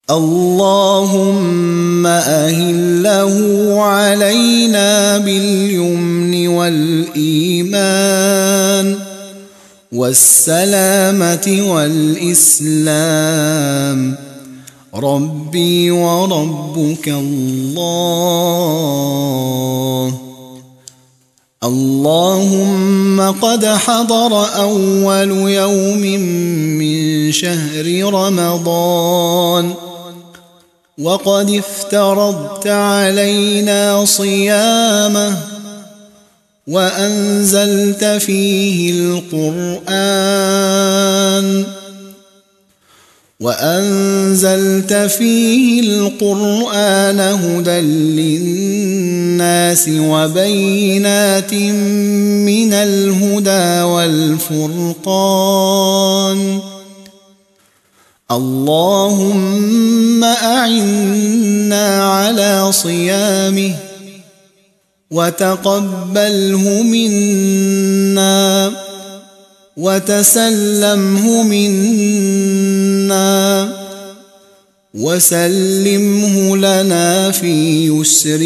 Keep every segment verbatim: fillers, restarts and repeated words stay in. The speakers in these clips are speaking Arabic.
اللهم أهله علينا باليمن والإيمان والسلامة والإسلام. ربي وربك الله. اللهم قد حضر أول يوم من شهر رمضان، وقد افترضت علينا صيامه، وأنزلت فيه القرآن وأنزلت فيه القرآن هدى للناس وبينات من الهدى والفرقان. اللهم أعنا على صيامه وتقبله منا وتسلمه منا وسلمه لنا في يسر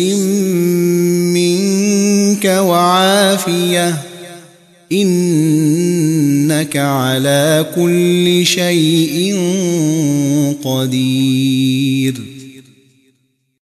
منك وعافية، إنك على كل شيء قدير.